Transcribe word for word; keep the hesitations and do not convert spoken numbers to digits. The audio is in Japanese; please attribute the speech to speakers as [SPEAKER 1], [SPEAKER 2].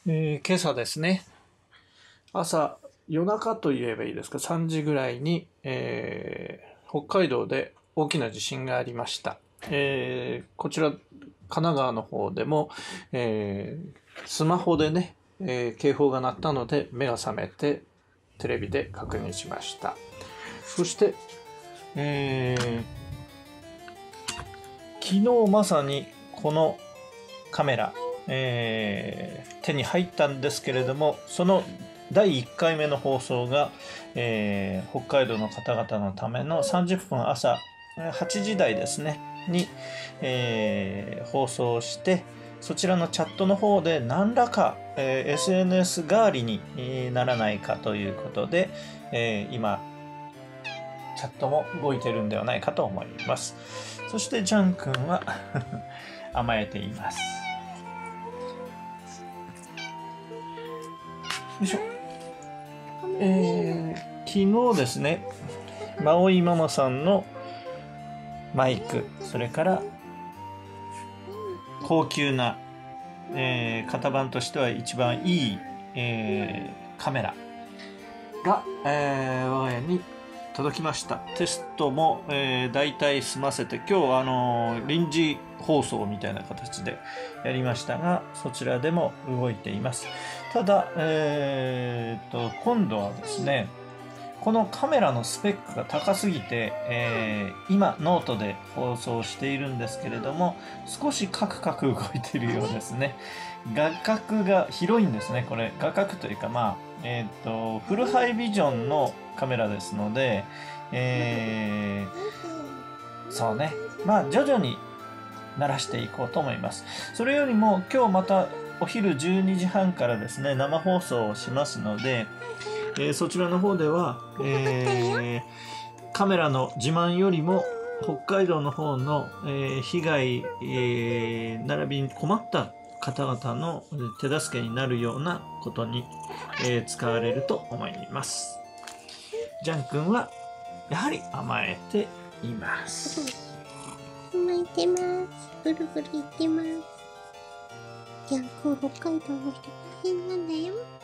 [SPEAKER 1] えー今朝ですね、朝、夜中と言えばいいですか、さんじぐらいに、えー北海道で大きな地震がありました。えーこちら、神奈川の方でも、えースマホでね、えー警報が鳴ったので目が覚めてテレビで確認しました。そして、えー昨日まさにこのカメラ、えー手に入ったんですけれども、そのだいいっかいめの放送が、えー北海道の方々のためのさんじゅっぷん朝はちじ台ですねに、えー放送して、そちらのチャットの方で何らか、えー エスエヌエス 代わりにならないかということで、えー今チャットも動いてるんではないかと思います。そしてジャン君は甘えています。よいしょ。えー、昨日ですね、マオイママさんのマイク、それから高級な、えー型番としては一番いい、えーカメラが、えー我が家に届きました。テストも、えー、大体済ませて、今日あのー臨時放送みたいな形でやりましたが、そちらでも動いています。ただ、えー、と今度はですね、このカメラのスペックが高すぎて、えー今ノートで放送しているんですけれども、少しカクカク動いているようですね。画角が広いんですね。これ画角というか、まあえっ、とフルハイビジョンのカメラですので、えーそうね、まあ徐々に慣らしていこうと思います。それよりも今日またお昼じゅうにじはんからですね、生放送をしますので、えーそちらの方では、えーカメラの自慢よりも北海道の方の、えー被害、えー並びに困った方々の手助けになるようなことに、えー使われると思います。ジャン君はやはり甘えています。
[SPEAKER 2] 甘えてます。ブルブル言ってます。ジャン君、北海道の人大変なんだよ。